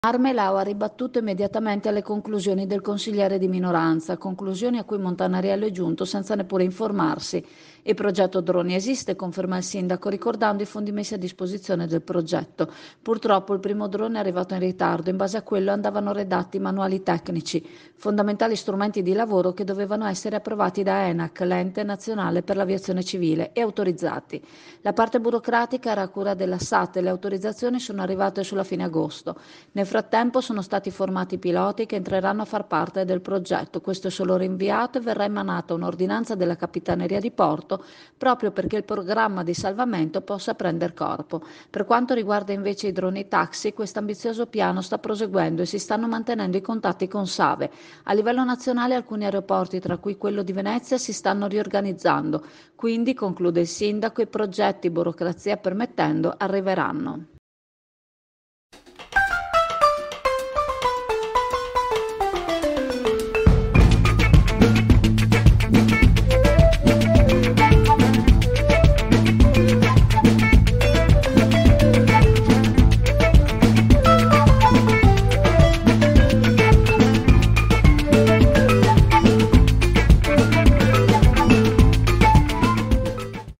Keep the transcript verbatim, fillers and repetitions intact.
Armelau ha ribattuto immediatamente alle conclusioni del consigliere di minoranza, conclusioni a cui Montanariello è giunto senza neppure informarsi. Il progetto droni esiste, conferma il sindaco, ricordando i fondi messi a disposizione del progetto. Purtroppo il primo drone è arrivato in ritardo, in base a quello andavano redatti manuali tecnici, fondamentali strumenti di lavoro che dovevano essere approvati da ENAC, l'ente nazionale per l'aviazione civile, e autorizzati. La parte burocratica era a cura della SAT e le autorizzazioni sono arrivate sulla fine agosto. Nel frattempo sono stati formati i piloti che entreranno a far parte del progetto. Questo è solo rinviato e verrà emanata un'ordinanza della Capitaneria di Porto proprio perché il programma di salvamento possa prendere corpo. Per quanto riguarda invece i droni taxi, questo ambizioso piano sta proseguendo e si stanno mantenendo i contatti con Save. A livello nazionale alcuni aeroporti, tra cui quello di Venezia, si stanno riorganizzando. Quindi, conclude il sindaco, i progetti, burocrazia permettendo, arriveranno.